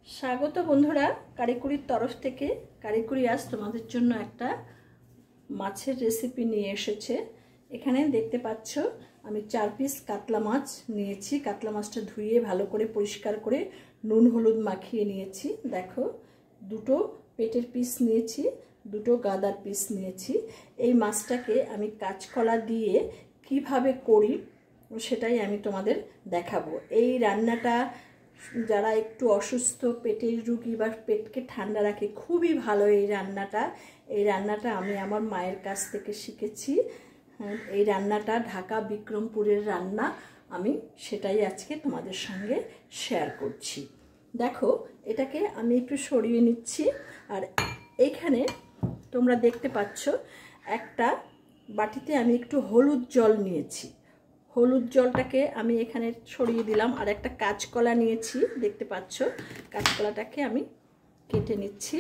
স্বাগত বন্ধুরা, কারিকুরির তরফ থেকে। কারিকুরি আজ তোমাদের জন্য একটা মাছের রেসিপি নিয়ে এসেছে। এখানে দেখতে পাচ্ছ আমি 4 পিস কাতলা মাছ নিয়েছি। কাতলা মাছটা ধুয়ে ভালো করে পরিষ্কার করে নুন হলুদ মাখিয়ে নিয়েছি। দেখো, দুটো পেটের পিস নিয়েছি, দুটো গাদার পিস নিয়েছি। এই মাছটাকে আমি কাঁচকলা দিয়ে কিভাবে করি সেটাই আমি তোমাদের দেখাবো। এই রান্নাটা যারা একটু অসুস্থ, পেটের রুগী বা পেটকে ঠান্ডা রাখে, খুবই ভালো এই রান্নাটা। এই রান্নাটা আমি আমার মায়ের কাছ থেকে শিখেছি। এই রান্নাটা ঢাকা বিক্রমপুরের রান্না, আমি সেটাই আজকে তোমাদের সঙ্গে শেয়ার করছি। দেখো, এটাকে আমি একটু সরিয়ে নিচ্ছি। আর এইখানে তোমরা দেখতে পাচ্ছ একটা বাটিতে আমি একটু হলুদ জল নিয়েছি। হলুদ জলটাকে আমি এখানে ছড়িয়ে দিলাম। আর একটা কাঁচকলা নিয়েছি, দেখতে পাচ্ছ। কাঁচকলাটাকে আমি কেটে নিচ্ছি।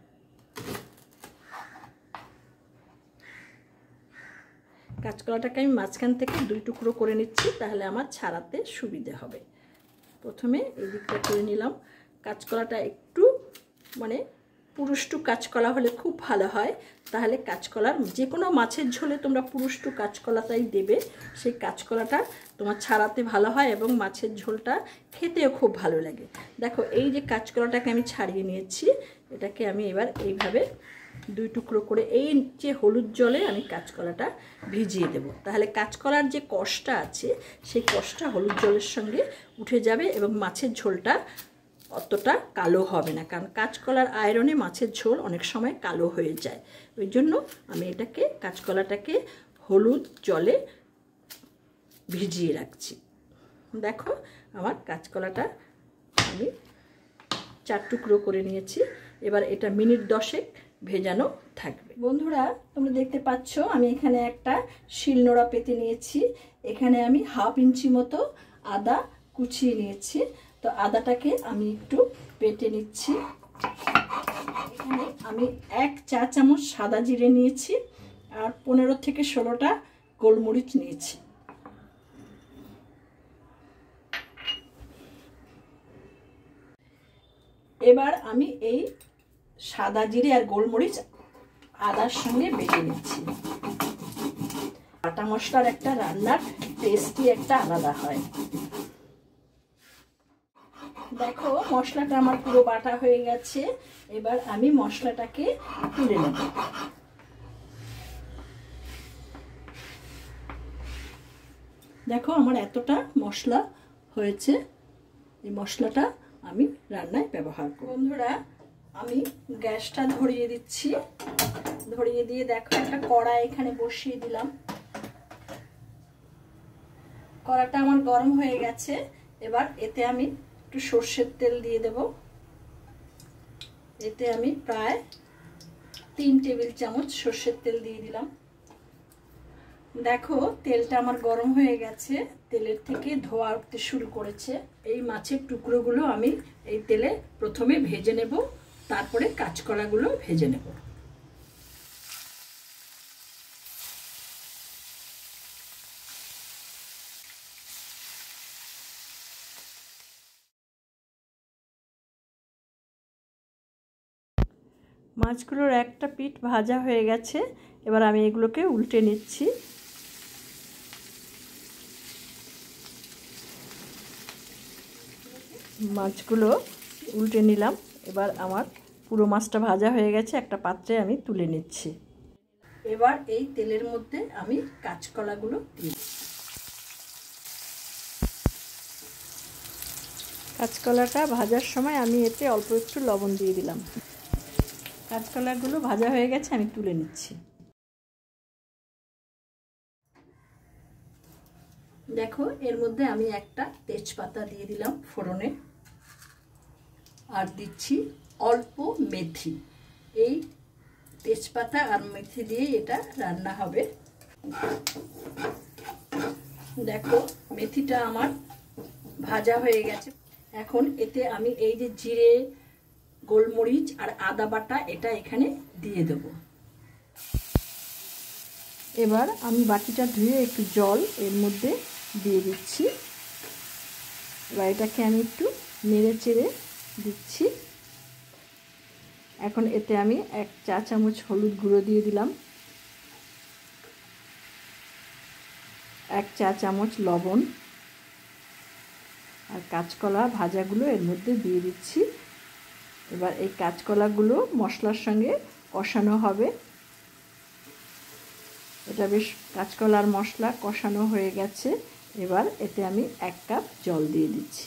কাঁচকলাটাকে আমি মাঝখান থেকে 2 টুকরো করে নিচ্ছি, তাহলে আমার ছাড়াতে সুবিধে হবে। প্রথমে এই দিকটা করে নিলাম। কাঁচকলাটা একটু পুরুষ্টু কাঁচকলা হলে খুব ভালো হয়। তাহলে কাঁচকলার যে কোনো মাছের ঝোলে তোমরা পুরুষ্টু কাঁচকলাটাই দেবে। সেই কাঁচকলাটা তোমার ছাড়াতে ভালো হয় এবং মাছের ঝোলটা খেতেও খুব ভালো লাগে। দেখো, এই যে কাঁচকলাটাকে আমি ছাড়িয়ে নিয়েছি, এটাকে আমি এবার এইভাবে 2 টুকরো করে এই যে হলুদ জলে আমি কাঁচকলাটা ভিজিয়ে দেব। তাহলে কাঁচকলার যে কষটা আছে সেই কষটা হলুদ জলের সঙ্গে উঠে যাবে এবং মাছের ঝোলটা অতটা কালো হবে না। কারণ কাঁচকলার আয়রনে মাছের ঝোল অনেক সময় কালো হয়ে যায়। ওই জন্য আমি এটাকে কাঁচকলাটাকে হলুদ জলে ভিজিয়ে রাখছি। দেখো, আমার কাঁচকলাটা আমি 4 টুকরো করে নিয়েছি। এবার এটা মিনিট 10 ভেজানো থাকবে। বন্ধুরা, তোমরা দেখতে পাচ্ছ আমি এখানে একটা শিলনোড়া পেতে নিয়েছি। এখানে আমি 1/2 ইঞ্চি মতো আদা কুচিয়ে নিয়েছি। তো আদাটাকে আমি একটু বেটে নিচ্ছি। এখানে আমি 1 চা চামচ সাদা জিরে নিয়েছি আর 15 থেকে 16টা গোলমরিচ নিয়েছি। এবার আমি এই সাদা জিরে আর গোলমরিচ আদার সঙ্গে বেটে নিচ্ছি। বাটা মশলার একটা রান্নার টেস্টই একটা আলাদা হয়। দেখো, মশলাটা আমার পুরো বাটা হয়ে গেছে। এবার আমি মশলাটাকে তুলে নেব। দেখো, আমার এতটা মশলা হয়েছে। এই মশলাটা আমি রান্নায় ব্যবহার করব। বন্ধুরা, আমি গ্যাসটা ধরিয়ে দিচ্ছি। ধরিয়ে দিয়ে দেখো, একটা কড়াই এখানে বসিয়ে দিলাম। কড়াটা আমার গরম হয়ে গেছে। এবার এতে আমি একটু সর্ষের তেল দিয়ে দেব। এতে আমি প্রায় 3 টেবিল চামচ সর্ষের তেল দিয়ে দিলাম। দেখো, তেলটা আমার গরম হয়ে গেছে। তেলের থেকে ধোঁয়া উঠতে শুরু করেছে। এই মাছের টুকরোগুলো আমি এই তেলে প্রথমে ভেজে নেব, তারপরে কাঁচকলাগুলো ভেজে নেব। মাছগুলোর একটা পিঠ ভাজা হয়ে গেছে। এবার আমি এগুলোকে উল্টে নিচ্ছি। মাছগুলো উল্টে নিলাম। এবার আমার পুরো মাছটা ভাজা হয়ে গেছে। একটা পাত্রে আমি তুলে নিচ্ছি। এবার এই তেলের মধ্যে আমি কাঁচকলাগুলো দিই। কাঁচকলাটা ভাজার সময় আমি এতে অল্প একটু লবণ দিয়ে দিলাম। কাঁচকলাগুলো ভাজা হয়ে গেছে, আমি তুলে নিচ্ছি। দেখো, এর মধ্যে আমি একটা তেজপাতা দিয়ে দিলাম ফোড়নে। আর দিচ্ছি অল্প মেথি। এই তেজপাতা আর মেথি দিয়ে এটা রান্না হবে। দেখো, মেথিটা আমার ভাজা হয়ে গেছে। এখন এতে আমি এই যে জিরে, গোলমরিচ আর আদা বাটা, এটা এখানে দিয়ে দেব। এবার আমি বাটিটা ধুয়ে একটু জল এর মধ্যে দিয়ে দিচ্ছি। এবার এটাকে আমি একটু নেড়ে চেড়ে দিচ্ছি। এখন এতে আমি 1 চা চামচ হলুদ গুঁড়ো দিয়ে দিলাম, 1 চা চামচ লবণ, আর কাঁচকলা ভাজাগুলো এর মধ্যে দিয়ে দিচ্ছি। এবার এই কাঁচকলাগুলো মশলার সঙ্গে কষানো হবে। এটা বেশ কাঁচকলার মশলা কষানো হয়ে গেছে। এবার এতে আমি 1 কাপ জল দিয়ে দিচ্ছি।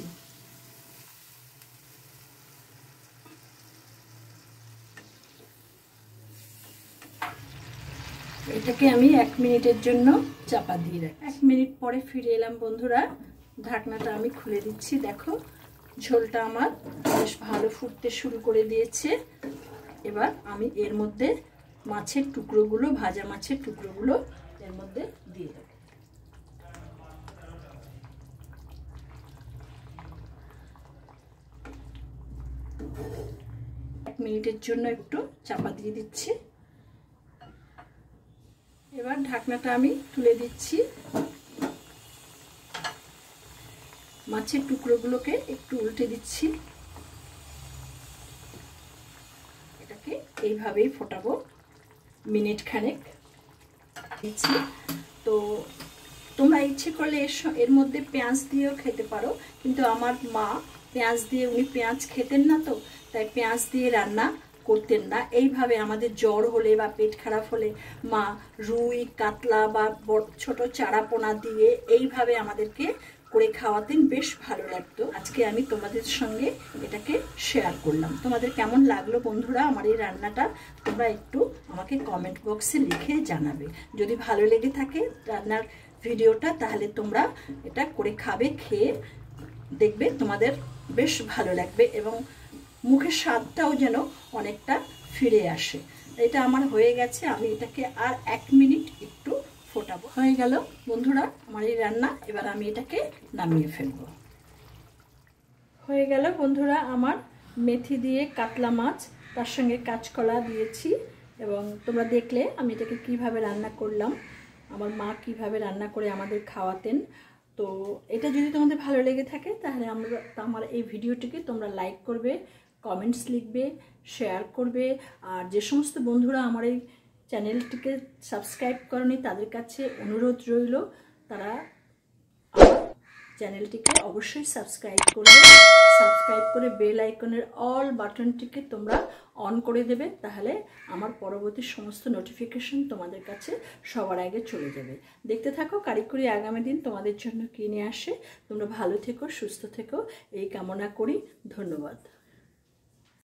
এটাকে আমি 1 মিনিটের জন্য চাপা দিয়ে রাখি। 1 মিনিট পরে ফিরে এলাম বন্ধুরা। ঢাকনাটা আমি খুলে দিচ্ছি। দেখো ঝোলটা আমার বেশ ভালো ফুটতে শুরু করে দিয়েছে। এবার আমি এর মধ্যে মাছের টুকরোগুলো, ভাজা মাছের টুকরোগুলো এর মধ্যে দিয়ে দেব। এক মিনিটের জন্য একটু চাপা দিয়ে দিচ্ছি। এবার ঢাকনাটা আমি তুলে দিচ্ছি। মাছের টুকরোগুলোকে একটু উল্টে দিচ্ছি। এটাকে এইভাবেই ফোটাবো মিনিট খানেক দিচ্ছি। তো তোমরা ইচ্ছে করলে এর মধ্যে পেঁয়াজ দিয়েও খেতে পারো, কিন্তু আমার মা পেঁয়াজ দিয়ে, উনি পেঁয়াজ খেতেন না, তো তাই পেঁয়াজ দিয়ে রান্না করতেন না। এইভাবে আমাদের জ্বর হলে বা পেট খারাপ হলে মা রুই, কাতলা বা ছোট চারাপোনা দিয়ে এইভাবে আমাদেরকে করে খাওয়াতেন, বেশ ভালো লাগতো। আজকে আমি তোমাদের সঙ্গে এটাকে শেয়ার করলাম। তোমাদের কেমন লাগলো বন্ধুরা আমার এই রান্নাটা, তোমরা একটু আমাকে কমেন্ট বক্সে লিখে জানাবে। যদি ভালো লেগে থাকে রান্নার ভিডিওটা, তাহলে তোমরা এটা করে খাবে, খেয়ে দেখবে তোমাদের বেশ ভালো লাগবে এবং মুখের স্বাদটাও যেন অনেকটা ফিরে আসে। এটা আমার হয়ে গেছে। আমি এটাকে আর 1 মিনিট একটু ফোটাবো। হয়ে গেল বন্ধুরা আমার এই রান্না। এবার আমি এটাকে নামিয়ে ফেলবো। হয়ে গেল বন্ধুরা আমার মেথি দিয়ে কাতলা মাছ, তার সঙ্গে কাঁচকলা দিয়েছি। এবং তোমরা দেখলে আমি এটাকে কিভাবে রান্না করলাম, আমার মা কিভাবে রান্না করে আমাদের খাওয়াতেন। তো এটা যদি তোমাদের ভালো লেগে থাকে তাহলে আমার এই ভিডিওটিকে তোমরা লাইক করবে, কমেন্টস লিখবে, শেয়ার করবে। আর যে সমস্ত বন্ধুরা আমার এই চ্যানেলটিকে সাবস্ক্রাইব করনি তাদের কাছে অনুরোধ রইল, তারা আমার চ্যানেলটিকে অবশ্যই সাবস্ক্রাইব করবে। সাবস্ক্রাইব করে বেল আইকনের অল বাটনটিকে তোমরা অন করে দেবে, তাহলে আমার পরবর্তী সমস্ত নোটিফিকেশন তোমাদের কাছে সবার আগে চলে যাবে। দেখতে থাকো কারিকুরি আগামী দিন তোমাদের জন্য কী নিয়ে আসে। তোমরা ভালো থেকো, সুস্থ থেকো, এই কামনা করি। ধন্যবাদ।